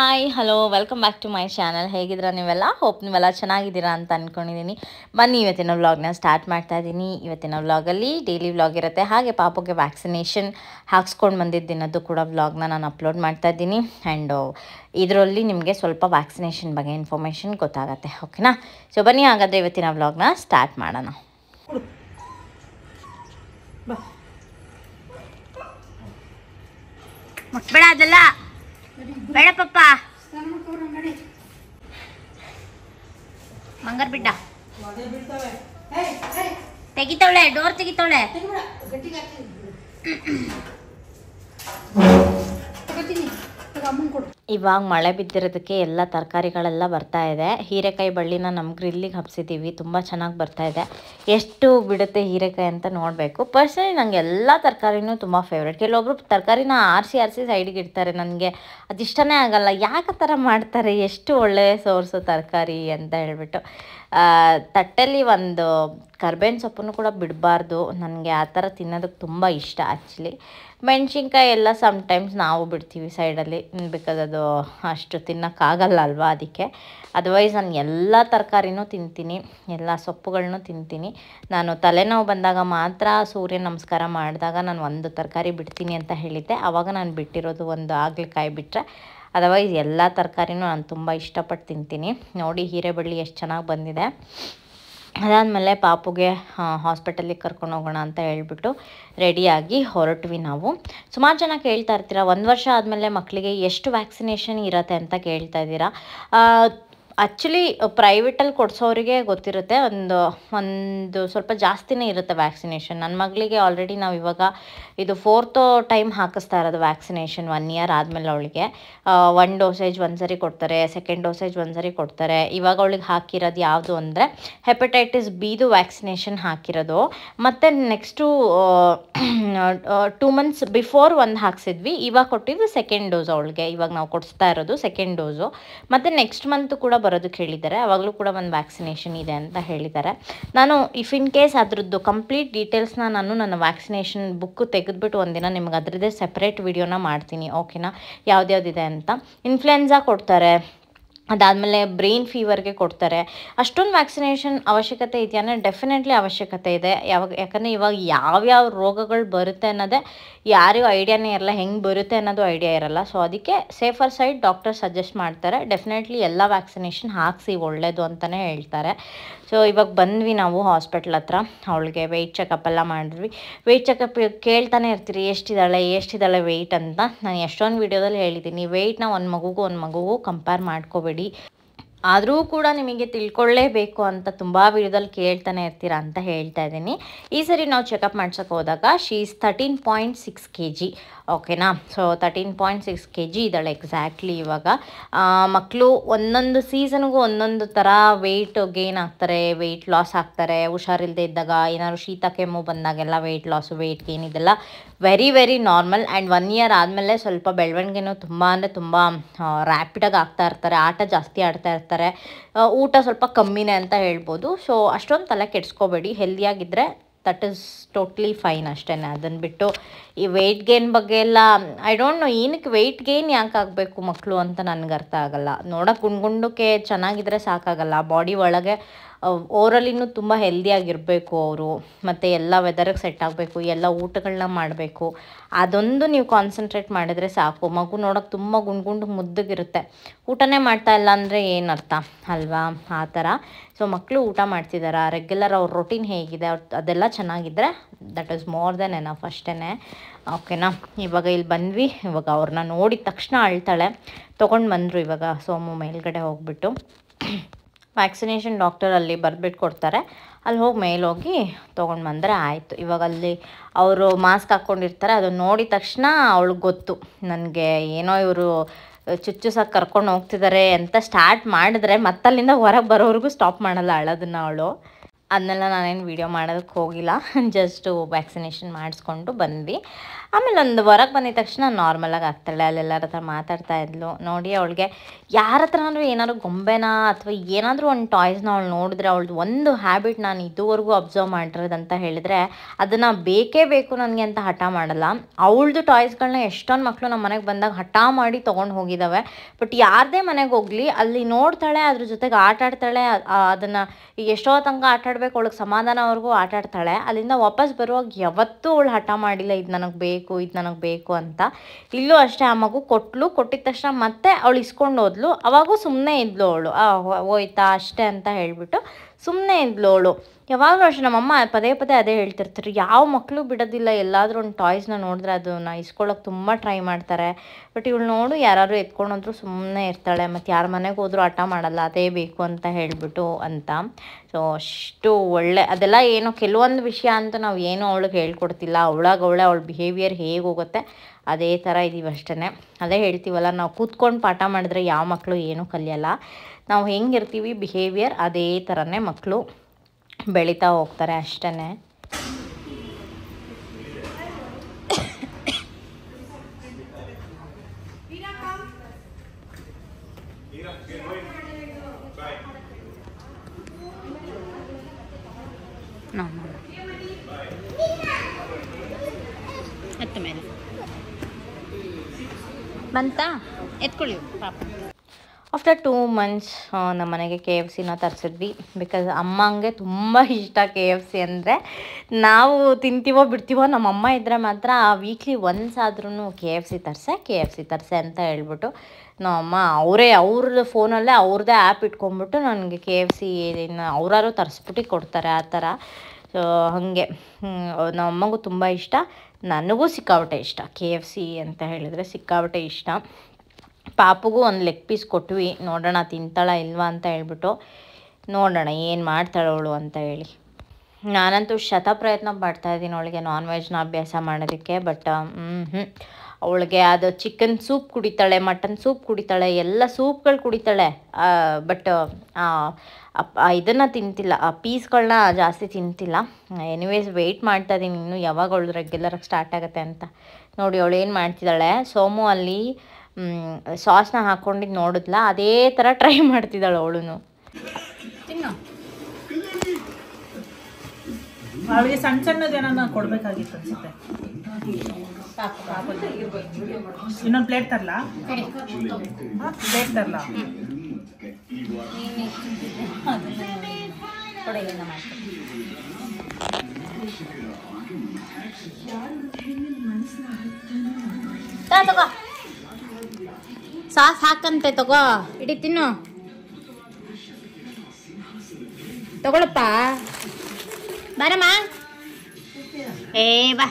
Hi hello welcome back to my channel. ಹೇಗಿದ್ದೀರಾ ನೀವೆಲ್ಲ? Hope ನೀವೆಲ್ಲ ಚೆನ್ನಾಗಿದ್ದೀರಾ ಅಂತ ಅಂದ್ಕೊಂಡಿದ್ದೀನಿ. ಬನ್ನಿ ಇವತ್ತಿನ ವ್ಲಾಗ್ನ ಸ್ಟಾರ್ಟ್ ಮಾಡ್ತಾ ಇದ್ದೀನಿ. ಇವತ್ತಿನ ವ್ಲಾಗಲ್ಲಿ ಡೈಲಿ ವ್ಲಾಗ್ ಇರುತ್ತೆ, ಹಾಗೆ ಪಾಪುಗೆ ವ್ಯಾಕ್ಸಿನೇಷನ್ ಹಾಕ್ಸ್ಕೊಂಡು ಬಂದಿದ್ದಿನದ್ದು ಕೂಡ ವ್ಲಾಗ್ನ ನಾನು ಅಪ್ಲೋಡ್ ಮಾಡ್ತಾ ಇದ್ದೀನಿ. ಆ್ಯಂಡ್ ಇದರಲ್ಲಿ ನಿಮಗೆ ಸ್ವಲ್ಪ ವ್ಯಾಕ್ಸಿನೇಷನ್ ಬಗ್ಗೆ ಇನ್ಫಾರ್ಮೇಷನ್ ಗೊತ್ತಾಗುತ್ತೆ, ಓಕೆನಾ? ಸೊ ಬನ್ನಿ ಹಾಗಾದರೆ ಇವತ್ತಿನ ವ್ಲಾಗ್ನ ಸ್ಟಾರ್ಟ್ ಮಾಡೋಣ. ಬೇಡ ಅದೆಲ್ಲ ಬೇಡ ಪಪ್ಪ, ಮಂಗಾರ ಬಿಡ್ಡ ತೆಗಿತಾವಳೆ, ಡೋರ್ ತೆಗಿತಾವಳೆ. ಇವಾಗ ಮಳೆ ಬಿದ್ದಿರೋದಕ್ಕೆ ಎಲ್ಲ ತರಕಾರಿಗಳೆಲ್ಲ ಬರ್ತಾ ಇದೆ. ಹೀರೆಕಾಯಿ ಬಳ್ಳಿನ ನಮ್ಮ ಗ್ರಿಲ್ಲಿಗೆ ಹಬ್ಸಿದ್ದೀವಿ, ತುಂಬ ಚೆನ್ನಾಗಿ ಬರ್ತಾ ಇದೆ. ಎಷ್ಟು ಬಿಡುತ್ತೆ ಹೀರೆಕಾಯಿ ಅಂತ ನೋಡಬೇಕು. ಪರ್ಸನಲಿ ನನಗೆ ಎಲ್ಲ ತರಕಾರಿನೂ ತುಂಬ ಫೇವ್ರೇಟ್. ಕೆಲವೊಬ್ರು ತರಕಾರಿನ ಆರಿಸಿ ಸೈಡಿಗೆ ಇಡ್ತಾರೆ, ನನಗೆ ಅದಿಷ್ಟನೇ ಆಗಲ್ಲ. ಯಾಕೆ ಥರ ಮಾಡ್ತಾರೆ, ಎಷ್ಟು ಒಳ್ಳೆಯ ಸೋರ್ಸು ತರಕಾರಿ ಅಂತ ಹೇಳ್ಬಿಟ್ಟು. ತಟ್ಟೆಲಿ ಒಂದು ಕರ್ಬೇವಿನ ಸೊಪ್ಪನ್ನು ಕೂಡ ಬಿಡಬಾರ್ದು. ನನಗೆ ಆ ಥರ ತಿನ್ನೋದಕ್ಕೆ ತುಂಬ ಇಷ್ಟ ಆ್ಯಕ್ಚುಲಿ. ಮೆಣಸಿನ್ಕಾಯಿ ಎಲ್ಲ ಸಮ್ಟೈಮ್ಸ್ ನಾವು ಬಿಡ್ತೀವಿ ಸೈಡಲ್ಲಿ, ಬಿಕಾಸ್ ಅದು ಅಷ್ಟು ತಿನ್ನೋಕ್ಕಾಗಲ್ಲ ಅಲ್ವಾ, ಅದಕ್ಕೆ. ಅದರ್ವೈಸ್ ನಾನು ಎಲ್ಲ ತರಕಾರಿನೂ ತಿಂತೀನಿ, ಎಲ್ಲ ಸೊಪ್ಪುಗಳನ್ನೂ ತಿಂತೀನಿ. ನಾನು ತಲೆನೋವು ಬಂದಾಗ ಮಾತ್ರ ಸೂರ್ಯ ನಮಸ್ಕಾರ ಮಾಡಿದಾಗ ನಾನು ಒಂದು ತರಕಾರಿ ಬಿಡ್ತೀನಿ ಅಂತ ಹೇಳಿದ್ದೆ. ಆವಾಗ ನಾನು ಬಿಟ್ಟಿರೋದು ಒಂದು ಹಾಗಲಕಾಯಿ ಬಿಟ್ಟರೆ, ಅದರ್ವೈಸ್ ಎಲ್ಲ ತರಕಾರಿನೂ ನಾನು ತುಂಬ ಇಷ್ಟಪಟ್ಟು ತಿಂತೀನಿ. ನೋಡಿ ಹೀರೆಬಳ್ಳಿ ಎಷ್ಟು ಚೆನ್ನಾಗಿ ಬಂದಿದೆ. ಅದಾದಮೇಲೆ ಪಾಪುಗೆ ಹಾಸ್ಪಿಟಲಿಗೆ ಕರ್ಕೊಂಡು ಹೋಗೋಣ ಅಂತ ಹೇಳ್ಬಿಟ್ಟು ರೆಡಿಯಾಗಿ ಹೊರಟ್ವಿ ನಾವು. ಸುಮಾರು ಜನ ಕೇಳ್ತಾ ಇರ್ತೀರ, 1 ವರ್ಷ ಆದಮೇಲೆ ಮಕ್ಕಳಿಗೆ ಎಷ್ಟು ವ್ಯಾಕ್ಸಿನೇಷನ್ ಇರುತ್ತೆ ಅಂತ ಕೇಳ್ತಾ ಇದ್ದೀರಾ. ಆ್ಯಕ್ಚುಲಿ ಪ್ರೈವೇಟಲ್ಲಿ ಕೊಡಿಸೋರಿಗೆ ಗೊತ್ತಿರುತ್ತೆ, ಒಂದು ಸ್ವಲ್ಪ ಜಾಸ್ತಿನೇ ಇರುತ್ತೆ ವ್ಯಾಕ್ಸಿನೇಷನ್. ನನ್ನ ಮಗಳಿಗೆ ಆಲ್ರೆಡಿ ನಾವು ಇವಾಗ ಇದು 4th ಟೈಮ್ ಹಾಕಿಸ್ತಾ ಇರೋದು ವ್ಯಾಕ್ಸಿನೇಷನ್. 1 ಇಯರ್ ಆದಮೇಲೆ ಅವಳಿಗೆ 1 ಡೋಸೇಜ್ ಒಂದು ಸರಿ ಕೊಡ್ತಾರೆ, 2nd ಡೋಸೇಜ್ ಒಂದು ಸರಿ ಕೊಡ್ತಾರೆ. ಇವಾಗ ಅವಳಿಗೆ ಹಾಕಿರೋದು ಯಾವುದು ಅಂದರೆ ಹೆಪಟೈಟಿಸ್ ಬಿದು ವ್ಯಾಕ್ಸಿನೇಷನ್ ಹಾಕಿರೋದು. ಮತ್ತು ನೆಕ್ಸ್ಟು 2 ಮಂತ್ಸ್ ಬಿಫೋರ್ ಒಂದು ಹಾಕ್ಸಿದ್ವಿ, ಇವಾಗ ಕೊಟ್ಟಿದ್ದು 2nd ಡೋಸ್ ಅವಳಿಗೆ. ಇವಾಗ ನಾವು ಕೊಡಿಸ್ತಾ ಇರೋದು 2nd ಡೋಸು. ಮತ್ತು ನೆಕ್ಸ್ಟ್ ಮಂತ್ ಕೂಡ ಬರೋದಕ್ಕೆ ಹೇಳಿದ್ದಾರೆ, ಅವಾಗಲೂ ಕೂಡ ಒಂದು ವ್ಯಾಕ್ಸಿನೇಷನ್ ಇದೆ ಅಂತ ಹೇಳಿದ್ದಾರೆ. ನಾನು ಇಫ್ ಇನ್ ಕೇಸ್ ಅದ್ರದ್ದು ಕಂಪ್ಲೀಟ್ ಡೀಟೇಲ್ಸ್ನ ನಾನು ನನ್ನ ವ್ಯಾಕ್ಸಿನೇಷನ್ ಬುಕ್ಕು ತೆಗೆದುಬಿಟ್ಟು ಒಂದಿನ ನಿಮ್ಗೆ ಅದರದ್ದೇ ಸೆಪ್ರೇಟ್ ವಿಡಿಯೋನ ಮಾಡ್ತೀನಿ, ಓಕೆನಾ? ಯಾವ್ದ್ಯಾವ್ದಿದೆ ಅಂತ. ಇನ್ಫ್ಲುಯೆನ್ಸಾ ಕೊಡ್ತಾರೆ, ಅದಾದಮೇಲೆ ಬ್ರೈನ್ ಫೀವರ್ಗೆ ಕೊಡ್ತಾರೆ. ಅಷ್ಟೊಂದು ವ್ಯಾಕ್ಸಿನೇಷನ್ ಅವಶ್ಯಕತೆ ಇದೆಯಾ ಅಂದರೆ ಡೆಫಿನೆಟ್ಲಿ ಅವಶ್ಯಕತೆ ಇದೆ. ಯಾಕಂದರೆ ಇವಾಗ ಯಾವ್ಯಾವ ರೋಗಗಳು ಬರುತ್ತೆ ಅನ್ನೋದೇ ಯಾರಿಗೂ ಐಡಿಯಾನೇ ಇರಲ್ಲ, ಹೆಂಗೆ ಬರುತ್ತೆ ಅನ್ನೋದು ಐಡಿಯಾ ಇರಲ್ಲ. ಸೊ ಅದಕ್ಕೆ ಸೇಫರ್ ಸೈಡ್ ಡಾಕ್ಟರ್ ಸಜೆಸ್ಟ್ ಮಾಡ್ತಾರೆ, ಡೆಫಿನೆಟ್ಲಿ ಎಲ್ಲ ವ್ಯಾಕ್ಸಿನೇಷನ್ ಹಾಕಿಸಿ ಒಳ್ಳೆಯದು ಅಂತಲೇ ಹೇಳ್ತಾರೆ. ಸೊ ಇವಾಗ ಬಂದ್ವಿ ನಾವು ಹಾಸ್ಪಿಟ್ಲ್ ಹತ್ರ. ಅವಳಿಗೆ ವೆಯ್ಟ್ ಚೆಕಪ್ ಎಲ್ಲ ಮಾಡಿದ್ವಿ. ವೆಯ್ಟ್ ಚೆಕಪ್ ಕೇಳ್ತಾನೆ ಇರ್ತೀರಿ, ಎಷ್ಟಿದ್ದಾಳೆ ವೆಯ್ಟ್ ಅಂತ. ನಾನು ಎಷ್ಟೊಂದು ವೀಡಿಯೋದಲ್ಲಿ ಹೇಳಿದ್ದೀನಿ, ವೆಯ್ಟ್ನ ಒಂದು ಮಗುಗೂ ಕಂಪೇರ್ ಮಾಡ್ಕೋಬೇಡಿ. ಆದರೂ ಕೂಡ ನಿಮಗೆ ತಿಳ್ಕೊಳ್ಳೇಬೇಕು ಅಂತ ತುಂಬ ವಿಡಿಯೋದಲ್ಲಿ ಕೇಳ್ತಾನೆ ಇರ್ತೀರಾ ಅಂತ ಹೇಳ್ತಾ ಇದ್ದೀನಿ. ಈ ಸರಿ ನಾವು ಚೆಕಪ್ ಮಾಡ್ಸೋಕೆ ಹೋದಾಗ ಶೀ ಈಸ್ 13.6 kg, ಓಕೆನಾ? ಸೊ 13.6 kg ಇದ್ದಾಳೆ ಎಕ್ಸಾಕ್ಟ್ಲಿ. ಇವಾಗ ಮಕ್ಕಳು ಒಂದೊಂದು ಸೀಸನ್ಗೂ ಒಂದೊಂದು ಥರ ವೆಯ್ಟ್ ಗೇನ್ ಆಗ್ತಾರೆ, ವೆಯ್ಟ್ ಲಾಸ್ ಆಗ್ತಾರೆ. ಹುಷಾರಿಲ್ಲದೆ ಇದ್ದಾಗ, ಏನಾದ್ರು ಶೀತ ಕೆಮ್ಮು ಬಂದಾಗೆಲ್ಲ ವೆಯ್ಟ್ ಲಾಸು, ವೆಯ್ಟ್ ಗೇನ್ ಇದೆಲ್ಲ ವೆರಿ ನಾರ್ಮಲ್. ಆ್ಯಂಡ್ 1 ಇಯರ್ ಆದಮೇಲೆ ಸ್ವಲ್ಪ ಬೆಳವಣಿಗೆನೂ ತುಂಬ ಅಂದರೆ ತುಂಬ ರ್ಯಾಪಿಡಾಗಿ ಆಗ್ತಾ ಇರ್ತಾರೆ, ಆಟ ಜಾಸ್ತಿ ಆಡ್ತಾ ಇರ್ತಾರೆ, ಊಟ ಸ್ವಲ್ಪ ಕಮ್ಮಿನೇ ಅಂತ ಹೇಳ್ಬೋದು. ಸೊ ಅಷ್ಟೊಂದು ತಲೆ ಕೆಡಿಸ್ಕೋಬೇಡಿ, ಹೆಲ್ದಿಯಾಗಿದ್ದರೆ ದಟ್ ಈಸ್ ಟೋಟ್ಲಿ ಫೈನ್ ಅಷ್ಟೇ. ಅದನ್ನು ಬಿಟ್ಟು ಈ ವೆಯ್ಟ್ ಗೇನ್ ಬಗ್ಗೆ ಎಲ್ಲ ಐ ಡೋಂಟ್ ನೋ, ಏನಕ್ಕೆ ವೆಯ್ಟ್ ಗೇನ್ ಯಾಕೆ ಆಗಬೇಕು ಮಕ್ಕಳು ಅಂತ ನನಗೆ ಅರ್ಥ ಆಗಲ್ಲ. ನೋಡೋಕೆ ಗುಂಡ್ಗುಂಡಕ್ಕೆ ಚೆನ್ನಾಗಿದ್ರೆ ಸಾಕಾಗಲ್ಲ, ಬಾಡಿ ಒಳಗೆ ಓವರಲ್ಲಿನೂ ತುಂಬ ಹೆಲ್ದಿಯಾಗಿರಬೇಕು ಅವರು. ಮತ್ತು ಎಲ್ಲ ವೆದರ್ಗೆ ಸೆಟ್ ಆಗಬೇಕು, ಎಲ್ಲ ಊಟಗಳನ್ನ ಮಾಡಬೇಕು. ಅದೊಂದು ನೀವು ಕಾನ್ಸಂಟ್ರೇಟ್ ಮಾಡಿದರೆ ಸಾಕು. ಮಗು ನೋಡೋಕೆ ತುಂಬ ಗುಂಡು ಮುದ್ದಗಿರುತ್ತೆ, ಊಟನೇ ಮಾಡ್ತಾ ಇಲ್ಲ ಅಂದರೆ ಏನು ಅರ್ಥ ಅಲ್ವಾ? ಆ ಥರ. ಸೊ ಮಕ್ಕಳು ಊಟ ಮಾಡ್ತಿದ್ದಾರಾ, ರೆಗ್ಯುಲರ್ ಅವ್ರ ರೊಟೀನ್ ಹೇಗಿದೆ, ಅದೆಲ್ಲ ಚೆನ್ನಾಗಿದ್ದರೆ that is more than enough ಅಷ್ಟೇ, ಓಕೆನಾ? ಇವಾಗ ಇಲ್ಲಿ ಬಂದ್ವಿ. ಇವಾಗ ಅವ್ರನ್ನ ನೋಡಿದ ತಕ್ಷಣ ಅಳ್ತಾಳೆ. ತೊಗೊಂಡು ಬಂದರು ಇವಾಗ ಸೋಮು ಮೇಲ್ಗಡೆ ಹೋಗ್ಬಿಟ್ಟು. ವ್ಯಾಕ್ಸಿನೇಷನ್ ಡಾಕ್ಟರ್ ಅಲ್ಲಿ ಬರೆದ್ಬಿಟ್ಟು ಕೊಡ್ತಾರೆ, ಅಲ್ಲಿ ಹೋಗಿ ಮೇಲೋಗಿ ತೊಗೊಂಡು ಬಂದರೆ ಆಯಿತು. ಇವಾಗ ಅಲ್ಲಿ ಅವರು ಮಾಸ್ಕ್ ಹಾಕ್ಕೊಂಡಿರ್ತಾರೆ, ಅದನ್ನು ನೋಡಿದ ತಕ್ಷಣ ಅವಳಿಗೆ ಗೊತ್ತು, ನನಗೆ ಏನೋ ಇವರು ಚುಚ್ಚುಸಾಗಿ ಕರ್ಕೊಂಡು ಹೋಗ್ತಿದ್ದಾರೆ ಅಂತ ಸ್ಟಾರ್ಟ್ ಮಾಡಿದ್ರೆ ಮತ್ತಲ್ಲಿಂದ ಹೊರಗೆ ಬರೋವರೆಗೂ ಸ್ಟಾಪ್ ಮಾಡಲ್ಲ ಅಳೋದನ್ನು ಅವಳು. ಅದನ್ನೆಲ್ಲ ನಾನೇನು ವೀಡಿಯೋ ಮಾಡೋದಕ್ಕೆ ಹೋಗಿಲ್ಲ. ಜಸ್ಟು ವ್ಯಾಕ್ಸಿನೇಷನ್ ಮಾಡಿಸ್ಕೊಂಡು ಬಂದ್ವಿ. ಆಮೇಲೆ ಒಂದು ಹೊರಗೆ ಬಂದಿದ ತಕ್ಷಣ ನಾರ್ಮಲಾಗಿ ಆಗ್ತಾಳೆ, ಅಲ್ಲೆಲ್ಲರ ಹತ್ರ ಮಾತಾಡ್ತಾ ಇದ್ಲು. ನೋಡಿ ಅವಳಿಗೆ ಯಾರ ಹತ್ರನಾದ್ರೂ ಏನಾದ್ರು ಗೊಂಬೆನ ಅಥವಾ ಏನಾದರೂ ಒಂದು ಟಾಯ್ಸ್ನ ಅವಳು ನೋಡಿದ್ರೆ ಅವಳದು ಒಂದು ಹ್ಯಾಬಿಟ್ ನಾನು ಇದುವರೆಗೂ ಅಬ್ಸರ್ವ್ ಮಾಡಿರೋದಂತ ಹೇಳಿದರೆ, ಅದನ್ನು ಬೇಕೇ ಬೇಕು ನನಗೆ ಅಂತ ಹಠ ಮಾಡಲ್ಲ. ಅವಳದು ಟಾಯ್ಸ್ಗಳನ್ನ ಎಷ್ಟೊಂದು ಮಕ್ಕಳು ನಮ್ಮ ಮನೆಗೆ ಬಂದಾಗ ಹಠ ಮಾಡಿ ತೊಗೊಂಡು ಹೋಗಿದ್ದಾವೆ. ಬಟ್ ಯಾರದೇ ಮನೆಗೆ ಹೋಗಲಿ ಅಲ್ಲಿ ನೋಡ್ತಾಳೆ, ಅದ್ರ ಜೊತೆಗೆ ಆಟ ಆಡ್ತಾಳೆ. ಅದನ್ನು ಎಷ್ಟೋ ತನಕ ಆಟ ಆಡಬೇಕು, ಅವಳಿಗೆ ಸಮಾಧಾನವರೆಗೂ ಆಟ ಆಡ್ತಾಳೆ. ಅಲ್ಲಿಂದ ವಾಪಸ್ ಬರುವಾಗ ಯಾವತ್ತೂ ಅವಳು ಹಠ ಮಾಡಿಲ್ಲ ಇದು ನನಗೆ ಬೇಕು, ಇದು ನನಗೆ ಬೇಕು ಅಂತ. ಇಲ್ಲೂ ಅಷ್ಟೇ, ಆ ಮಗು ಕೊಟ್ಟಿದ ತಕ್ಷಣ ಮತ್ತೆ ಅವಳು ಇಸ್ಕೊಂಡು ಹೋದ್ಲು. ಅವಾಗೂ ಸುಮ್ಮನೆ ಇದ್ಲು ಅವಳು, ಹೋಯ್ತಾ ಅಷ್ಟೇ ಅಂತ ಹೇಳಿಬಿಟ್ಟು ಸುಮ್ಮನೆ ಇದ್ಲು ಅವಳು. ಯಾವಾಗಲೂ ಅಷ್ಟೇ ನಮ್ಮಮ್ಮ ಪದೇ ಪದೇ ಅದೇ ಹೇಳ್ತಿರ್ತಾರೆ, ಯಾವ ಮಕ್ಕಳು ಬಿಡೋದಿಲ್ಲ, ಎಲ್ಲಾದರೂ ಒಂದು ಟಾಯ್ಸ್ನ ನೋಡಿದ್ರೆ ಅದನ್ನ ಇಸ್ಕೊಳ್ಳೋಕೆ ತುಂಬ ಟ್ರೈ ಮಾಡ್ತಾರೆ. ಬಟ್ ಇವಳು ನೋಡು ಯಾರು ಎತ್ಕೊಂಡು ಹೋದ್ರು ಸುಮ್ಮನೆ ಇರ್ತಾಳೆ, ಮತ್ತು ಯಾರ ಮನೆಗೆ ಹೋದರೂ ಹಠ ಮಾಡಲ್ಲ, ಅದೇ ಬೇಕು ಅಂತ ಹೇಳಿಬಿಟ್ಟು ಅಂತ. ಸೊ ಅಷ್ಟು ಒಳ್ಳೆ ಅದೆಲ್ಲ ಏನೋ ಕೆಲವೊಂದು ವಿಷಯ ಅಂತೂ ನಾವು ಏನೂ ಅವಳಿಗೆ ಹೇಳ್ಕೊಡ್ತಿಲ್ಲ. ಅವಳ ಬಿಹೇವಿಯರ್ ಹೇಗೆ ಹೋಗುತ್ತೆ ಅದೇ ಥರ ಇದ್ದೀವಿ ಅಷ್ಟೇ. ಅದೇ ಹೇಳ್ತೀವಲ್ಲ, ನಾವು ಕೂತ್ಕೊಂಡು ಪಾಠ ಮಾಡಿದ್ರೆ ಯಾವ ಮಕ್ಕಳು ಏನೂ ಕಲಿಯಲ್ಲ. ನಾವು ಹೆಂಗಿರ್ತೀವಿ ಬಿಹೇವಿಯರ್ ಅದೇ ಥರನೇ ಮಕ್ಕಳು ಬೆಳೀತಾ ಹೋಗ್ತಾರೆ ಅಷ್ಟೇ. ಹತ್ತ ಮೇಲೆ ಬಂತಾ ಎತ್ಕೊಳ್ಳಿ ಪಾಪ. ಆಫ್ಟರ್ 2 months ನಮ್ಮ ಮನೆಗೆ KFCನ ತರಿಸಿದ್ವಿ. ಬಿಕಾಸ್ ಅಮ್ಮಂಗೆ ತುಂಬ ಇಷ್ಟ KFC ಅಂದರೆ. ನಾವು ತಿಂತೀವೋ ಬಿಡ್ತೀವೋ, ನಮ್ಮಮ್ಮ ಇದ್ದರೆ ಮಾತ್ರ ವೀಕ್ಲಿ ಒನ್ಸ್ ಆದ್ರೂ KFC ತರಿಸೆ ಅಂತ ಹೇಳ್ಬಿಟ್ಟು ನಮ್ಮಮ್ಮ ಅವ್ರದ್ದು ಫೋನಲ್ಲೇ ಅವ್ರದ್ದೇ ಆ್ಯಪ್ ಇಟ್ಕೊಂಡ್ಬಿಟ್ಟು ನನಗೆ KFC ಅವರಾರು ತರಿಸ್ಬಿಟ್ಟು ಕೊಡ್ತಾರೆ ಆ ಥರ. ಸೊ ಹಾಗೆ ನಮ್ಮಮ್ಮಗೂ ತುಂಬ ಇಷ್ಟ, ನನಗೂ ಸಿಕ್ಕಾಬಟ್ಟೆ ಇಷ್ಟ. KFC ಅಂತ ಹೇಳಿದರೆ ಸಿಕ್ಕಾಬಟ್ಟೆ ಇಷ್ಟ. ಪಾಪುಗೂ ಒಂದು ಲೆಗ್ ಪೀಸ್ ಕೊಟ್ವಿ, ನೋಡೋಣ ತಿಂತಾಳ ಇಲ್ವಾ ಅಂತ ಹೇಳ್ಬಿಟ್ಟು. ನೋಡೋಣ ಏನು ಮಾಡ್ತಾಳೆ ಅವಳು ಅಂತ ಹೇಳಿ. ನಾನಂತೂ ಪ್ರಯತ್ನ ಪಡ್ತಾಯಿದ್ದೀನಿ ಅವಳಿಗೆ ನಾನ್ ವೆಜ್ನ ಅಭ್ಯಾಸ ಮಾಡೋದಕ್ಕೆ. ಬಟ್ ಅವಳಿಗೆ ಅದು ಚಿಕನ್ ಸೂಪ್ ಕುಡಿತಾಳೆ, ಮಟನ್ ಸೂಪ್ ಕುಡಿತಾಳೆ, ಎಲ್ಲ ಸೂಪ್ಗಳು ಕುಡಿತಾಳೆ. ಬಟ್ ಇದನ್ನು ತಿಂತಿಲ್ಲ, ಆ ಪೀಸ್ಗಳನ್ನ ಜಾಸ್ತಿ ತಿಂತಿಲ್ಲ. ಎನಿವೇಸ್ ವೆಯ್ಟ್ ಮಾಡ್ತಾಯಿದ್ದೀನಿ ಇನ್ನೂ ಯಾವಾಗ ಅವಳು ರೆಗ್ಯುಲರಾಗಿ ಸ್ಟಾರ್ಟ್ ಆಗುತ್ತೆ ಅಂತ. ನೋಡಿ ಅವಳು ಏನು ಮಾಡ್ತಿದ್ದಾಳೆ, ಸೋಮು ಅಲ್ಲಿ ಸಾಸ್ನ ಹಾಕ್ಕೊಂಡಿದ್ದು ನೋಡಿದ್ಲ, ಅದೇ ಥರ ಟ್ರೈ ಮಾಡ್ತಿದ್ದಾಳೆ ಅವಳು. ತಿನ್ನು. ಅವಳಿಗೆ ಸಣ್ಣದೇನ ಕೊಡ್ಬೇಕಾಗಿತ್ತು ಅನ್ಸುತ್ತೆ. ಇನ್ನೊಂದು ಪ್ಲೇಟ್ ತರಲಾ? ಪ್ಲೇಟ್ ತರಲಾ? ತಗೋ ಸಾಸ್ ಹಾಕಂತೆ, ತಗೋ ಇಡೀ ತಿನ್ನು, ತಗೊಳಪ್ಪ, ಬಾರಮ್ಮ, ಬಾ.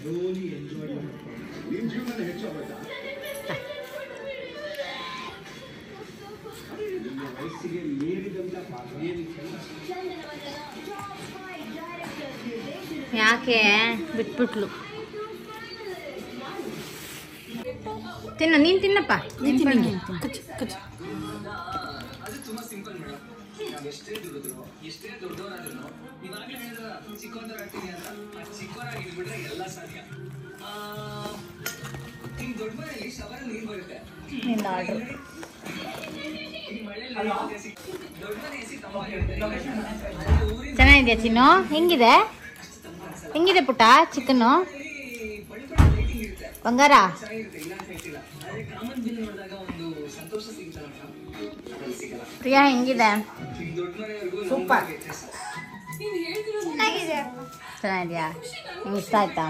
ಯಾಕೆ ಬಿಟ್ಬಿಟ್ಲು? ತಿನ್ನ, ನೀನು ತಿನ್ನಪ್ಪ. ಚೆನ್ನಾಗಿದೆಯಾ ಚಿನ್ನು? ಹೆಂಗಿದೆ ಪುಟ್ಟ ಚಿಕನ್ನು? ಬಂಗಾರ ಪ್ರಿಯಾ ಹೆಂಗಿದೆ? ಸೂಪರ್, ಚೆನ್ನಾಗಿದೆಯಾ? ನಿಂಗೆ ಇಷ್ಟ ಆಯ್ತಾ?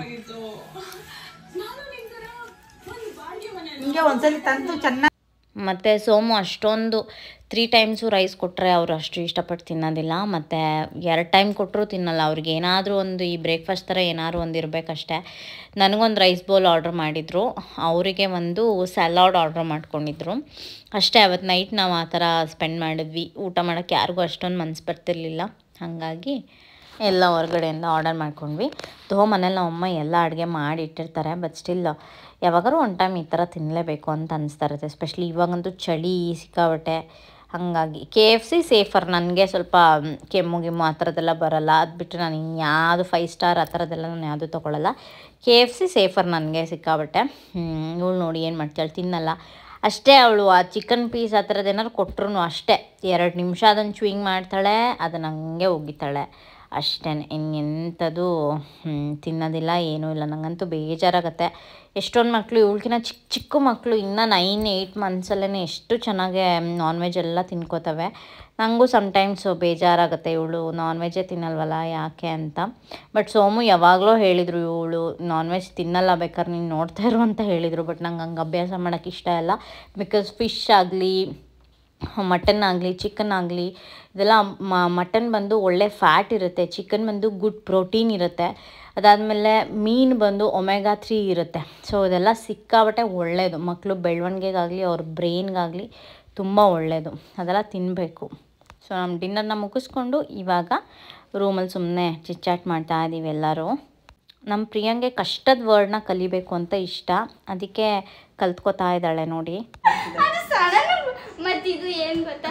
ಹಿಂಗೆ ಒಂದ್ಸಲಿ ತಂದು ಚೆನ್ನಾಗಿ. ಮತ್ತು ಸೋಮು ಅಷ್ಟೊಂದು 3 times ರೈಸ್ ಕೊಟ್ಟರೆ ಅವರು ಅಷ್ಟು ಇಷ್ಟಪಟ್ಟು ತಿನ್ನೋದಿಲ್ಲ. ಮತ್ತು 2 time ಕೊಟ್ಟರು ತಿನ್ನಲ್ಲ. ಅವ್ರಿಗೆ ಏನಾದರೂ ಒಂದು ಈ ಬ್ರೇಕ್ಫಾಸ್ಟ್ ಥರ ಏನಾದ್ರು ಒಂದು ಇರಬೇಕಷ್ಟೆ. ನನಗೊಂದು ರೈಸ್ ಬೌಲ್ ಆರ್ಡ್ರ್ ಮಾಡಿದರು, ಅವರಿಗೆ ಒಂದು ಸಲಾಡ್ ಆರ್ಡ್ರ್ ಮಾಡ್ಕೊಂಡಿದ್ರು ಅಷ್ಟೇ. ಅವತ್ತು ನೈಟ್ ನಾವು ಆ ಥರ ಸ್ಪೆಂಡ್ ಮಾಡಿದ್ವಿ. ಊಟ ಮಾಡೋಕ್ಕೆ ಯಾರಿಗೂ ಅಷ್ಟೊಂದು ಮನಸ್ಸು ಬರ್ತಿರ್ಲಿಲ್ಲ, ಹಾಗಾಗಿ ಎಲ್ಲ ಹೊರಗಡೆಯಿಂದ ಆರ್ಡರ್ ಮಾಡ್ಕೊಂಡ್ವಿ. ಮನೇಲಿ ನಮ್ಮಮ್ಮ ಎಲ್ಲ ಅಡುಗೆ ಮಾಡಿ ಇಟ್ಟಿರ್ತಾರೆ. ಬಟ್ ಸ್ಟಿಲ್ ಯಾವಾಗಾದ್ರೂ ಒಂದು ಟೈಮ್ ಈ ಥರ ತಿನ್ನಲೇಬೇಕು ಅಂತ ಅನಿಸ್ತಾ ಇರುತ್ತೆ. ಎಸ್ಪೆಷಲಿ ಇವಾಗಂತೂ ಚಳಿ ಸಿಕ್ಕಾಬಟ್ಟೆ. ಹಾಗಾಗಿ KFC ಸೇಫರ್. ನನಗೆ ಸ್ವಲ್ಪ ಕೆಮ್ಮು ಗಿಮ್ಮು ಆ ಥರದ್ದೆಲ್ಲ ಬರೋಲ್ಲ. ಅದು ಬಿಟ್ಟು ನಾನು ಇನ್ಯಾವುದು 5 ಸ್ಟಾರ್ ಆ ಥರದ್ದೆಲ್ಲ ನಾನು ಯಾವುದು ತೊಗೊಳ್ಳಲ್ಲ. KFC ಸೇಫರ್ ನನಗೆ ಸಿಕ್ಕಾಬಟ್ಟೆ. ಇವಳು ನೋಡಿ ಏನು ಮಾಡ್ತಾಳೆ, ತಿನ್ನಲ್ಲ ಅಷ್ಟೇ. ಅವಳು ಆ ಚಿಕನ್ ಪೀಸ್ ಆ ಥರದ್ದು ಏನಾದ್ರು ಕೊಟ್ಟರು ಅಷ್ಟೇ 2 ನಿಮಿಷ ಅದನ್ನು ಚೂಯಿಂಗ್ ಮಾಡ್ತಾಳೆ, ಅದನ್ನು ಹಂಗೆ ಒಗಿತಾಳೆ ಅಷ್ಟೇ. ಇನ್ನೆಂಥದ್ದು ತಿನ್ನೋದಿಲ್ಲ, ಏನೂ ಇಲ್ಲ. ನನಗಂತೂ ಬೇಜಾರಾಗತ್ತೆ. ಎಷ್ಟೊಂದು ಮಕ್ಕಳು ಇವಳ್ಕಿನ್ನ ಚಿಕ್ಕ ಚಿಕ್ಕ ಮಕ್ಕಳು ಇನ್ನೂ 9-8 ಮಂತ್ಸಲ್ಲೇ ಎಷ್ಟು ಚೆನ್ನಾಗೆ ನಾನ್ ವೆಜ್ ಎಲ್ಲ ತಿನ್ಕೋತವೆ. ನನಗೂ ಸಮ್ಟೈಮ್ಸು ಬೇಜಾರಾಗುತ್ತೆ, ಇವಳು ನಾನ್ ವೆಜ್ಜೇ ತಿನ್ನಲ್ವಲ್ಲ ಯಾಕೆ ಅಂತ. ಬಟ್ ಸೋಮು ಯಾವಾಗಲೂ ಹೇಳಿದರು ಇವಳು ನಾನ್ ವೆಜ್ ತಿನ್ನಲ್ಲ, ಬೇಕಾದ್ರೆ ನೀನು ನೋಡ್ತಾ ಇರು ಅಂತ ಹೇಳಿದರು. ಬಟ್ ನಂಗೆ ಹಂಗೆ ಅಭ್ಯಾಸ ಮಾಡೋಕ್ಕೆ ಇಷ್ಟ ಇಲ್ಲ. ಬಿಕಾಸ್ ಫಿಶ್ ಆಗಲಿ, ಮಟನ್ ಆಗಲಿ, ಚಿಕನ್ ಆಗಲಿ, ಇದೆಲ್ಲ ಮಟನ್ ಬಂದು ಒಳ್ಳೆ ಫ್ಯಾಟ್ ಇರುತ್ತೆ, ಚಿಕನ್ ಬಂದು ಗುಡ್ ಪ್ರೋಟೀನ್ ಇರುತ್ತೆ, ಅದಾದಮೇಲೆ ಮೀನು ಬಂದು ಒಮೆಗಾ 3 ಇರುತ್ತೆ. ಸೊ ಇದೆಲ್ಲ ಸಿಕ್ಕಾಬಟ್ಟೆ ಒಳ್ಳೆಯದು, ಮಕ್ಕಳು ಬೆಳವಣಿಗೆಗಾಗಲಿ ಅವ್ರ ಬ್ರೈನ್ಗಾಗಲಿ ತುಂಬ ಒಳ್ಳೆಯದು. ಅದೆಲ್ಲ ತಿನ್ನಬೇಕು. ಸೊ ನಮ್ಮ ಡಿನ್ನರ್ನ ಮುಗಿಸ್ಕೊಂಡು ಇವಾಗ ರೂಮಲ್ಲಿ ಸುಮ್ಮನೆ ಚಿಟ್ಚಾಟ್ ಮಾಡ್ತಾ ಇದ್ದೀವಿ ಎಲ್ಲರೂ. ನಮ್ಮ ಪ್ರಿಯಂಗೆ ಕಷ್ಟದ ವರ್ಡ್ನ ಕಲಿಬೇಕು ಅಂತ ಇಷ್ಟ, ಅದಕ್ಕೆ ಕಲ್ತ್ಕೋತಾ ಇದ್ದಾಳೆ ನೋಡಿ. ಮತ್ತಿದು ಏನು ಗೊತ್ತಾ,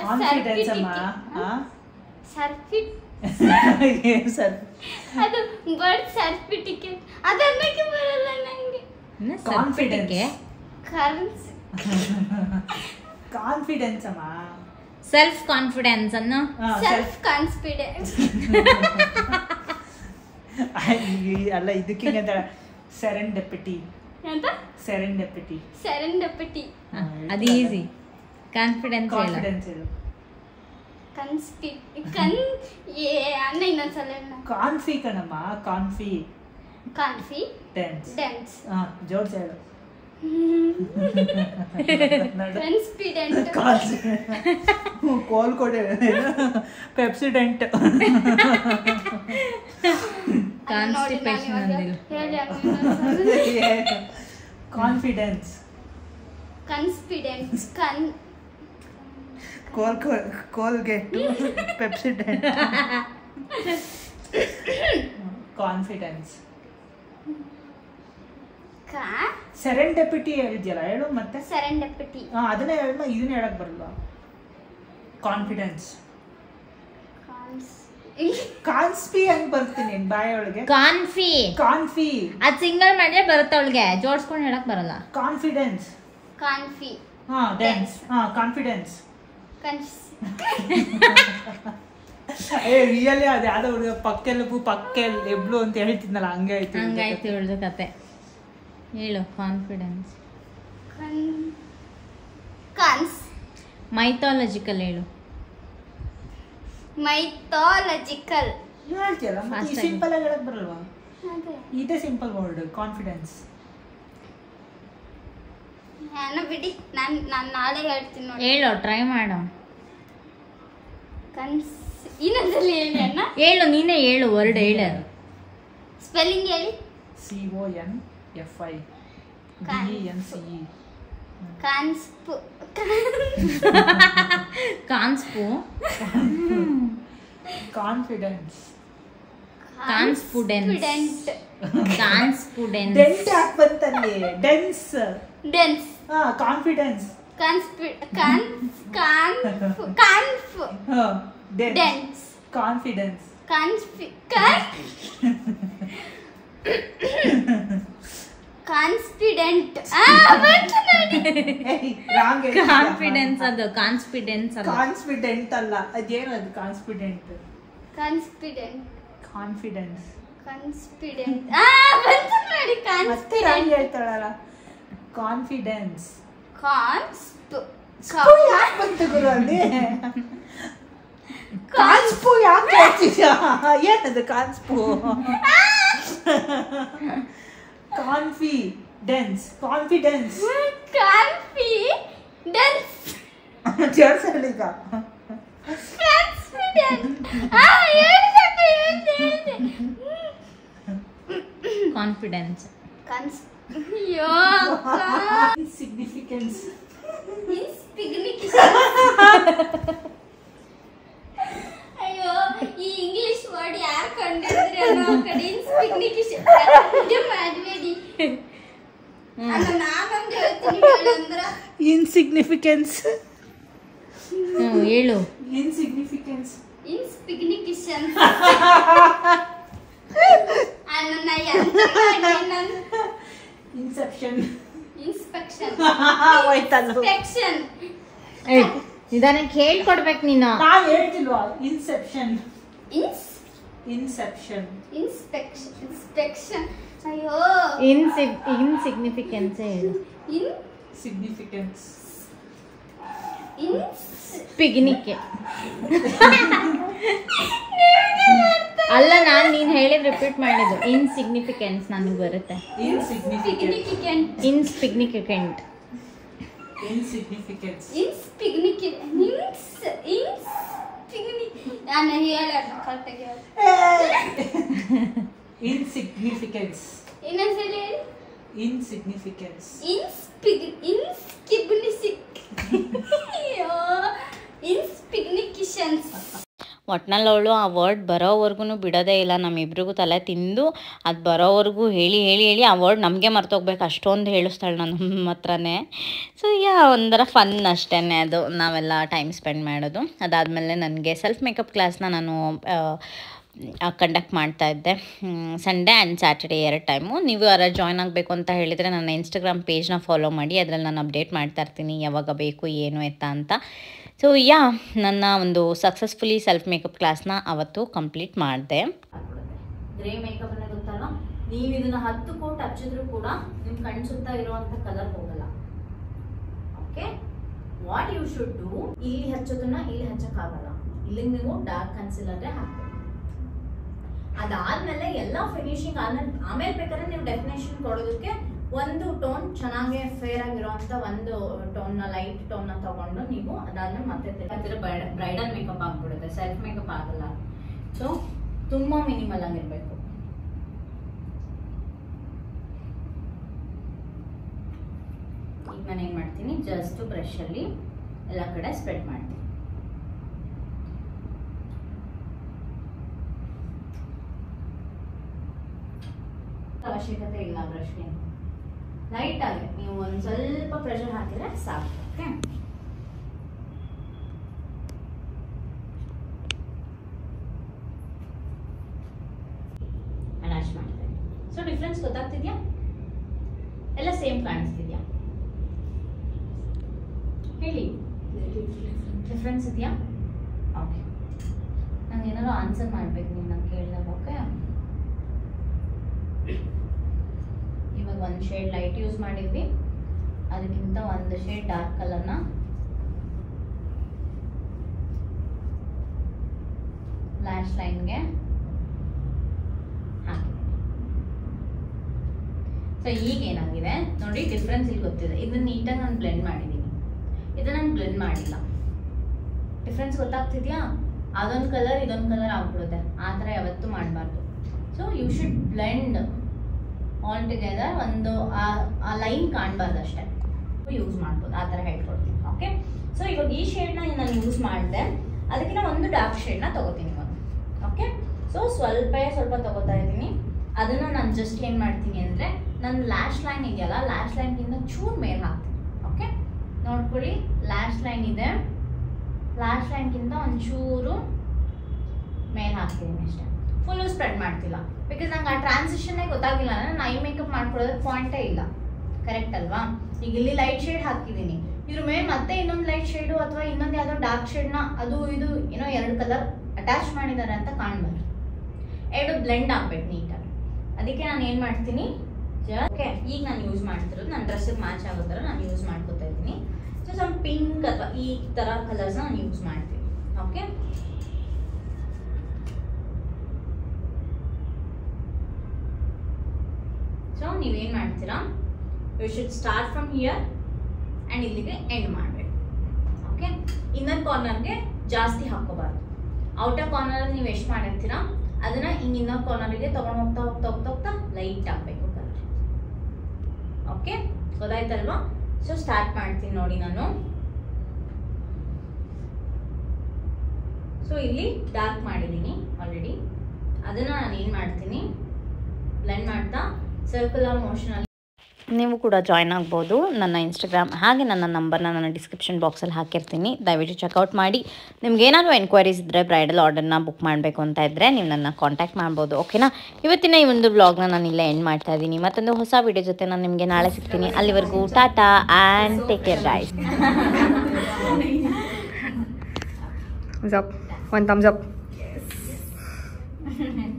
ಅದು ವರ್ಡ್ ಸರ್ಟಿಫಿಕೇಟ್ ಅದನ್ನಕ್ಕೆ ಬರಲ್ಲ ನಂಗೆ. ಕಾನ್ಫಿಡೆನ್ಸ್ ಅಮ್ಮ, ಸೆಲ್ಫ್ ಕಾನ್ಫಿಡೆನ್ಸ್ ಅನ್ನು ಸೆಲ್ಫ್ ಕಾನ್ಫಿಡೆನ್ಸ್ ಅಲ್ಲ, ಇದಕ್ಕೆ ಸೆರೆಂಡೆಪಿಟಿ ಅಂತ. ಸೆರೆಂಡೆಪಿಟಿ ಅದು ಈಸಿ. ಕಾನ್ಫಿಡೆನ್ಸ್ ಹೇಳು. ಅನ್ನ ಇನ್ನೊಂದ್ಸಲ ಕಾನ್ಫಿ ಕಣಮ್ಮ, ಕಾನ್ಫಿ ಡೆನ್ಸ್ ಜೋಡ್ಸ್ ಹೇಳು. ಕಾನ್ಫಿಡೆಂಟ್ ಕೋಲ್ ಕೊಡೆ ಪೆಪ್ಸಿಡೆಂಟ್ ಕಾನ್ಸ್ಟಿಪೇಷನ್ ಅಂದಿಲ್ಲ. Confidence Colgate Pepsodent confidence. Serendipity ಹೇಳಿದ್ಯಲ್ಲ, ಹೇಳು ಮತ್ತೆ. ಸೆರೆಂಡೆಪಿಟಿ ಅದನ್ನೇ ಹೇಳಮ್ಮ, ಇದನ್ನ ಹೇಳಕ್ ಬರಲ್ಲ. ಕಾನ್ಫಿಡೆನ್ಸ್ ಕಾನ್ಸ್ಪಿ ಅಂತ ಬರ್ತೀನಿ ಬಾಯೊಳಗೆ. ಕಾನ್ಫಿ ಅದು ಸಿಂಗಲ್ ಮಾಡಿದ್ರೆ ಬರುತ್ತೆ, ಅವಳಿಗೆ ಜೋಡಿಸ್ಕೊಂಡು ಹೇಳಕ್ ಬರಲ್ಲ. Confidence dense confidence. ರಿಯಲಿ ಅದು ಯಾವ್ದೋ ಹುಡುಗ ಪಕ್ಕೆಲ್ ಎಬ್ಳು ಅಂತ ಹೇಳ್ತಿದ್ನಲ್ಲ, ಹಂಗಾಯ್ತು ಹೇಳುದು ಕತೆ. ಹೇಳು ಕಾನ್ಫಿಡೆನ್ಸ್. ಮೈಥಾಲಜಿಕಲ್ ಹೇಳು. ಮೈಥಾಲಜಿಕಲ್ ಹೇಳ್ತೀಯಲ್ಲ, ಸಿಂಪಲ್ ಆಗಿ ಹೇಳಕ್ ಬರಲ್ವಾ? ಇದೇ ಸಿಂಪಲ್ ವರ್ಡ್ ಕಾನ್ಫಿಡೆನ್ಸ್. ಬಿಡಿ, ನಾನು ನಾಳೆ ಹೇಳ್ತೀನಿ ನೋಡಿ. ಹೇಳು, ಟ್ರೈ ಮಾಡು. ಇನ್ನೊಂದ್ಸಲಿ ಹೇಳಿ ಅಣ್ಣ. ಹೇಳು, ನೀನೇ ಹೇಳು, ವರ್ಡ್ ಹೇಳು. ಸ್ಪೆಲ್ಲಿಂಗ್ ಹೇಳಿ. CONFI DENCE. ಕಾನ್ಸ್ಪು ಕಾನ್ಫಿಡೆನ್ಸ್. ಡೆಂಟ್ ಯಾಕೆ ಬಂತಲ್ಲಿ? Dense confidence. Dense confidence. Confident confidence. ಅದು ಕಾನ್ಫಿಡೆನ್ಸ್ ಅಲ್ಲ, ಕಾನ್ಫಿಡೆಂಟ್ ಅಲ್ಲ. ಅದೇನು ಅದು? ಕಾನ್ಫಿಡೆಂಟ್. ಕಾನ್ಫಿಡೆನ್ಸ್ ಮತ್ತೆ ಹೇಳ್ತಾಳಲ್ಲ. ಕಾನ್ಫಿಡೆನ್ಸ್. ಯಾಕೆ ಬಂತು ಗುರು ಅಲ್ಲಿ? ಕಾನ್ಸ್ಪು ಯಾಕೆ ಹೇಳ್ತಿದ್ಯಾ? ಏನದು ಕಾನ್ಸ್ಪು? ಕಾನ್ಫಿಡೆನ್ಸ್. ಜೋರ್ಸಲಿಗ ಕಾನ್ಫಿಡೆನ್ಸ್. ಸಿಗ್ನಿಫಿಕೆನ್ಸ್. ಅಯ್ಯೋ, ಈ ಇಂಗ್ಲಿಷ್ ವರ್ಡ್ ಯಾರು ಕಂಡಿದ್ರೆ ಅನ್ನೋ ಕಡೆ ಇನ್ಸ್ಪಿಗ್ನಿಫಿಕೇಶನ್ ಮಾಡಬೇಡಿ. ನಾನೊಂದು ಹೇಳ್ತೀನಿ, ಹೇಳಂದ್ರ ಇನ್ಸಿಗ್ನಿಫಿಕೆನ್ಸ್. ಹೇಳು. Insignificance. Insignificance. Inception. Inspection. Inspection. ನಿಧಾನಕ್ಕೆ ಹೇಳ್ಕೊಡ್ಬೇಕು ನೀನು. ನಾವ್ ಹೇಳ್ತಿಲ್ವಾ? ಇನ್ಸೆಪ್ಷನ್. ಇನ್ಸೆಪ್ಷನ್. ಅಯ್ಯೋ. ಇನ್ಸಿಗ್ನಿಫಿಕೆನ್ಸ್ ಹೇಳು. ಸಿಗ್ನಿಫಿಕೆನ್ಸ್. ಪಿಗ್ನಿಕ್ಕೆ ಅಲ್ಲ, ನೀನ್ ಹೇಳಿದ್ ರಿಪೀಟ್ ಮಾಡಿದ್ದು. ಇನ್ಸಿಗ್ನಿಫಿಕೆನ್ಸ್ ನನಗೆ ಬರುತ್ತೆ. ಇನ್ಸಿಗ್ನಿಫಿಕೆಂಟ್. ಇನ್ಸಿಗ್ನಿಫಿಕೆಂಟ್. ಇನ್ಸಿಗ್ನಿಫಿಕೆನ್ಸ್. ನಾನು ಹೇಳ ಕರೆಕ್ಟಾಗಿ ಇನ್ಸಿಗ್ನಿಫಿಕೆನ್ಸ್. ಇನ್ನೊಂದ್ಸಲಿ ಇನ್ಸಿಗ್ನಿಫಿಕೆನ್ಸ್. ಇನ್ಸ್ಪಿಗ್ನಿಫಿಕೆನ್ಸ್. ಒಟ್ನಲ್ಲಿ ಅವಳು ಆ ವರ್ಡ್ ಬರೋವರೆಗೂ ಬಿಡೋದೇ ಇಲ್ಲ. ನಮ್ಮಿಬ್ರಿಗೂ ತಲೆ ತಿಂದು ಅದು ಬರೋವರೆಗೂ ಹೇಳಿ ಹೇಳಿ ಹೇಳಿ ಆ ವರ್ಡ್ ನಮಗೆ ಮರ್ತೋಗ್ಬೇಕು, ಅಷ್ಟೊಂದು ಹೇಳಿಸ್ತಾಳೆ ನಮ್ಮ ಹತ್ರನೇ. ಸೊ ಒಂಥರ ಫನ್ ಅಷ್ಟೇ ಅದು, ನಾವೆಲ್ಲ ಟೈಮ್ ಸ್ಪೆಂಡ್ ಮಾಡೋದು. ಅದಾದಮೇಲೆ ನನಗೆ ಸೆಲ್ಫ್ ಮೇಕಪ್ ಕ್ಲಾಸ್ನ ನಾನು ಕಂಡಕ್ಟ್ ಮಾಡ್ತಾಯಿದ್ದೆ ಸಂಡೇ ಆ್ಯಂಡ್ ಸ್ಯಾಟರ್ಡೇ 2 ಟೈಮು. ನೀವು ಯಾರು ಜಾಯ್ನ್ ಆಗಬೇಕು ಅಂತ ಹೇಳಿದರೆ ನನ್ನ ಇನ್ಸ್ಟಾಗ್ರಾಮ್ ಪೇಜ್ನ ಫಾಲೋ ಮಾಡಿ, ಅದರಲ್ಲಿ ನಾನು ಅಪ್ಡೇಟ್ ಮಾಡ್ತಾ ಇರ್ತೀನಿ ಯಾವಾಗ ಬೇಕು ಏನು ಎತ್ತ ಅಂತ. ಸೊ ನನ್ನ ಒಂದು ಸಕ್ಸಸ್ಫುಲಿ ಸೆಲ್ಫ್ ಮೇಕಪ್ ಕ್ಲಾಸ್ನ ಅವತ್ತು ಕಂಪ್ಲೀಟ್ ಮಾಡಿದೆ. ಗ್ರೇ ಮೇಕಪ್ ಅನ್ನೋ ಗೊತ್ತಲ್ಲ, ನೀವು ಇದನ್ನು 10 ಕೋಟ್ ಹಚ್ಚಿದ್ರು ಕೂಡ ನಿಮ್ಮ ಕಣ್ಣು ಸುತ್ತ ಇರುವಂಥ ಕಲರ್ ಹೋಗಲ್ಲ. Okay, what you should do, ಇಲ್ಲಿ ಹಚ್ಚೋದನ್ನ ಇಲ್ಲಿ ಹಚ್ಚಕ್ಕಾಗಲ್ಲ, ಇಲ್ಲಿ ನೀವು ಡಾರ್ಕ್ ಕನ್ಸಿಲರೇ ಹಾಕಬೇಕು. ಅದಾದ್ಮೇಲೆ ಎಲ್ಲ ಫಿನಿಶಿಂಗ್ ಆಮೇಲೆ ಬೇಕಾದ್ರೆ ನೀವು ಡೆಫಿನೇಷನ್ ಕೊಡೋದಕ್ಕೆ ಒಂದು ಟೋನ್ ಚೆನ್ನಾಗಿ ಫೇರ್ ಆಗಿರುವಂತ ಒಂದು ಟೋನ್ನ ಲೈಟ್ ಟೋನ್ನ ತಗೊಂಡು ನೀವು ಅದಾದ್ಮೇಲೆ ಮತ್ತೆ ಬ್ರೈಡಲ್ ಮೇಕಪ್ ಆಗ್ಬಿಡುತ್ತೆ, ಸೆಲ್ಫ್ ಮೇಕಪ್ ಆಗಲ್ಲ. ಸೊ ತುಂಬಾ ಮಿನಿಮಲ್ ಆಗಿರ್ಬೇಕು. ಈಗ ನಾನು ಏನ್ ಮಾಡ್ತೀನಿ, ಜಸ್ಟ್ ಬ್ರಷ್ ಅಲ್ಲಿ ಎಲ್ಲ ಕಡೆ ಸ್ಪ್ರೆಡ್ ಮಾಡ್ತೀನಿ. ಅವಶ್ಯಕತೆ ಇಲ್ಲ ಬ್ರಷ್ಗೆ, ಲೈಟ್ ಆಗಿ ನೀವು ಒಂದು ಸ್ವಲ್ಪ ಪ್ರೆಷರ್ ಹಾಕಿದ್ರೆ ಸಾಕು. ಓಕೆ, ಅಟ್ಯಾಚ್ ಮಾಡ್ತೇನೆ. ಸೊ ಡಿಫ್ರೆನ್ಸ್ ಗೊತ್ತಾಗ್ತಿದ್ಯಾ? ಎಲ್ಲ ಸೇಮ್ ಕಾಣಿಸ್ತಿದ್ಯಾ? ಹೇಳಿ, ಡಿಫ್ರೆನ್ಸ್ ಇದೆಯಾ? ಓಕೆ, ನಂಗೆ ಏನಾದ್ರು ಆನ್ಸರ್ ಮಾಡ್ಬೇಕು ನೀವು ನಂಗೆ ಕೇಳಿದಾಗ. ಓಕೆ, ಇವಾಗ ಒಂದು ಶೇಡ್ ಲೈಟ್ ಯೂಸ್ ಮಾಡಿದ್ವಿ, ಅದಕ್ಕಿಂತ ಒಂದು ಶೇಡ್ ಡಾರ್ಕ್ ಕಲರ್ನ ಲ್ಯಾಶ್ ಲೈನ್ಗೆ ಹಾಕಿದ್ದೀನಿ. ಸೊ ಈಗ ಏನಾಗಿದೆ ನೋಡಿ, ಡಿಫ್ರೆನ್ಸ್ ಇಲ್ಲಿ ಗೊತ್ತಿದೆ. ಇದನ್ನ ನೀಟಾಗಿ ನಾನು ಬ್ಲೆಂಡ್ ಮಾಡಿದ್ದೀನಿ, ಇದನ್ನ ನಾನು ಬ್ಲೆಂಡ್ ಮಾಡಿಲ್ಲ. ಡಿಫ್ರೆನ್ಸ್ ಗೊತ್ತಾಗ್ತಿದ್ಯಾ? ಅದೊಂದು ಕಲರ್ ಇದೊಂದು ಕಲರ್ ಆಗ್ಬಿಡುತ್ತೆ, ಆ ಥರ ಯಾವತ್ತೂ ಮಾಡಬಾರ್ದು. So you should blend all together. ಒಂದು ಆ ಲೈನ್ ಕಾಣಬಾರ್ದು ಅಷ್ಟೇ, ಯೂಸ್ ಮಾಡ್ಬೋದು. ಆ ಥರ ಹೇಳ್ಕೊಡ್ತೀನಿ. ಓಕೆ, ಸೊ ಇವಾಗ ಈ ಶೇಡ್ನ ನಾನು ಯೂಸ್ ಮಾಡಿದೆ, ಅದಕ್ಕಿಂತ ಒಂದು ಡಾರ್ಕ್ ಶೇಡ್ನ ತೊಗೋತೀನಿ ಇವಾಗ. ಓಕೆ, ಸೊ ಸ್ವಲ್ಪ ತೊಗೋತಾ ಇದ್ದೀನಿ. ಅದನ್ನು ನಾನು ಜಸ್ಟ್ ಏನು ಮಾಡ್ತೀನಿ ಅಂದರೆ, ನನ್ನ ಲ್ಯಾಶ್ ಲೈನ್ ಇದೆಯಲ್ಲ, ಲ್ಯಾಶ್ ಲೈನ್ಗಿಂತ ಚೂರು ಮೇಲೆ ಹಾಕ್ತೀನಿ. ಓಕೆ, ನೋಡ್ಕೊಳ್ಳಿ, ಲ್ಯಾಶ್ ಲೈನ್ ಇದೆ, ಲ್ಯಾಶ್ ಲೈನ್ಗಿಂತ ಒಂಚೂರು ಮೇಲೆ ಹಾಕ್ತಿದ್ದೀನಿ ಅಷ್ಟೇ. ಫುಲ್ಲು ಸ್ಪ್ರೆಡ್ ಮಾಡ್ತಿಲ್ಲ, ಬಿಕಾಸ್ ನಂಗೆ ಆ ಟ್ರಾನ್ಸಿಷನ್ನೇ ಗೊತ್ತಾಗಿಲ್ಲ. ನಾನು ಐ ಮೇಕಪ್ ಮಾಡ್ಕೊಳ್ಳೋದಕ್ಕೆ ಪಾಯಿಂಟೇ ಇಲ್ಲ. ಕರೆಕ್ಟ್ ಅಲ್ವಾ? ಈಗ ಇಲ್ಲಿ ಲೈಟ್ ಶೇಡ್ ಹಾಕಿದ್ದೀನಿ, ಇದ್ರ ಮೇಲೆ ಮತ್ತೆ ಇನ್ನೊಂದು ಲೈಟ್ ಶೇಡು ಅಥವಾ ಇನ್ನೊಂದು ಯಾವುದೋ ಡಾರ್ಕ್ ಶೇಡ್ನ ಅದು ಇದು ಏನೋ 2 ಕಲರ್ ಅಟ್ಯಾಚ್ ಮಾಡಿದ್ದಾರೆ ಅಂತ ಕಾಣಬಾರ್ದು. 2 ಬ್ಲೆಂಡ್ ಆಗಬೇಕು ನೀಟಾಗಿ. ಅದಕ್ಕೆ ನಾನು ಏನು ಮಾಡ್ತೀನಿ, ಓಕೆ, ಈಗ ನಾನು ಯೂಸ್ ಮಾಡ್ತಿರೋದು ನನ್ನ ಡ್ರೆಸ್ಸಿಗೆ ಮ್ಯಾಚ್ ಆಗೋ ಥರ ನಾನು ಯೂಸ್ ಮಾಡ್ಕೊತಾ ಇದ್ದೀನಿ. ಸೊ ಸ್ವಲ್ಪ ಪಿಂಕ್ ಅಥವಾ ಈ ಥರ ಕಲರ್ಸ್ನ ನಾನು ಯೂಸ್ ಮಾಡ್ತೀನಿ. ಓಕೆ, ಸೊ ನೀವೇನು ಮಾಡ್ತೀರಾ, you should start from here and ಇಲ್ಲಿಗೆ ಎಂಡ್ ಮಾಡಬೇಕು. ಓಕೆ, ಇನ್ನರ್ ಕಾರ್ನರ್ಗೆ ಜಾಸ್ತಿ ಹಾಕೋಬಾರ್ದು. ಔಟರ್ ಕಾರ್ನರಲ್ಲಿ ನೀವು ಎಷ್ಟು ಮಾಡಿರ್ತೀರಾ ಅದನ್ನು ಹಿಂಗೆ ಇನ್ನರ್ ಕಾರ್ನರಿಗೆ ತೊಗೊಂಡು ಹೋಗ್ತಾ ಲೈಟ್ ಆಗಬೇಕು ಕಲರ್. ಓಕೆ, ಗೊತ್ತಾಯ್ತಲ್ವಾ? ಸೊ ಸ್ಟಾರ್ಟ್ ಮಾಡ್ತೀನಿ ನೋಡಿ ನಾನು. ಸೊ ಇಲ್ಲಿ ಡಾರ್ಕ್ ಮಾಡಿದ್ದೀನಿ ಆಲ್ರೆಡಿ, ಅದನ್ನು ನಾನು ಏನು ಮಾಡ್ತೀನಿ, ಬ್ಲೆಂಡ್ ಮಾಡ್ತಾ ಸರ್ಕ್ಯುಲರ್ ಮೋಷನಲ್ಲಿ ನೀವು ಕೂಡ ಜಾಯ್ನ್ ಆಗ್ಬೋದು. ನನ್ನ ಇನ್ಸ್ಟಾಗ್ರಾಮ್ ಹಾಗೆ ನನ್ನ ನಂಬರ್ನ ನಾನು ಡಿಸ್ಕ್ರಿಪ್ಷನ್ ಬಾಕ್ಸಲ್ಲಿ ಹಾಕಿರ್ತೀನಿ. ದಯವಿಟ್ಟು ಚೆಕ್ಔಟ್ ಮಾಡಿ. ನಿಮ್ಗೆ ಏನಾದರೂ ಎನ್ಕ್ವೈರೀಸ್ ಇದ್ದರೆ ಬ್ರೈಡಲ್ ಆರ್ಡರ್ನ ಬುಕ್ ಮಾಡಬೇಕು ಅಂತ ಇದ್ದರೆ ನೀವು ನನ್ನ ಕಾಂಟ್ಯಾಕ್ಟ್ ಮಾಡ್ಬೋದು. ಓಕೆನಾ? ಇವತ್ತಿನ ಈ ಒಂದು ವ್ಲಾಗ್ನ ನಾನು ಇಲ್ಲೇ ಎಂಡ್ ಮಾಡ್ತಾ ಇದ್ದೀನಿ. ಮತ್ತೊಂದು ಹೊಸ ವಿಡಿಯೋ ಜೊತೆ ನಾನು ನಿಮಗೆ ನಾಳೆ ಸಿಗ್ತೀನಿ. ಅಲ್ಲಿವರೆಗೂ ಟಾಟಾ and take care guys. Thumbs up. One thumbs up.